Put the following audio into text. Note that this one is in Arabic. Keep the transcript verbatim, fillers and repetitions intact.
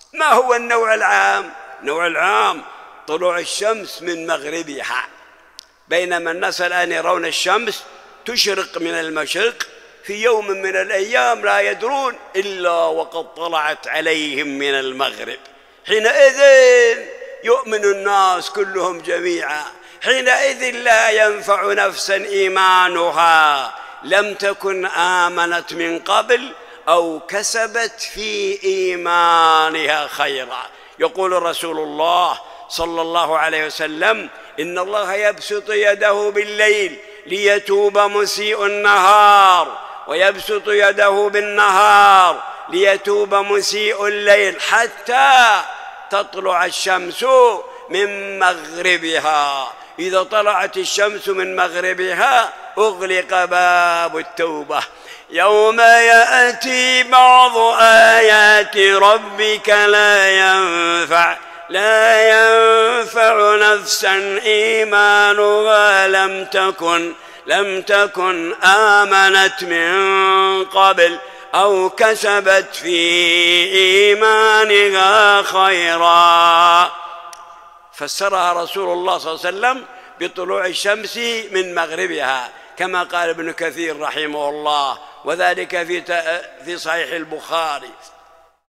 ما هو النوع العام؟ النوع العام طلوع الشمس من مغربها، بينما الناس الآن يرون الشمس تشرق من المشرق في يوم من الأيام لا يدرون إلا وقد طلعت عليهم من المغرب. حينئذ يؤمن الناس كلهم جميعا، حينئذ لا ينفع نفسا إيمانها لم تكن آمنت من قبل أو كسبت في إيمانها خيرا. يقول رسول الله صلى الله عليه وسلم: إن الله يبسط يده بالليل ليتوب مسيء النهار، ويبسط يده بالنهار ليتوب مسيء الليل، حتى تطلع الشمس من مغربها. إذا طلعت الشمس من مغربها أغلق باب التوبة. يوم يأتي بعض آيات ربك لا ينفع لا ينفع نفسا إيمانها لم تكن لم تكن آمنت من قبل أو كسبت في إيمانها خيرا. فسرها رسول الله صلى الله عليه وسلم بطلوع الشمس من مغربها، كما قال ابن كثير رحمه الله، وذلك في في صحيح البخاري.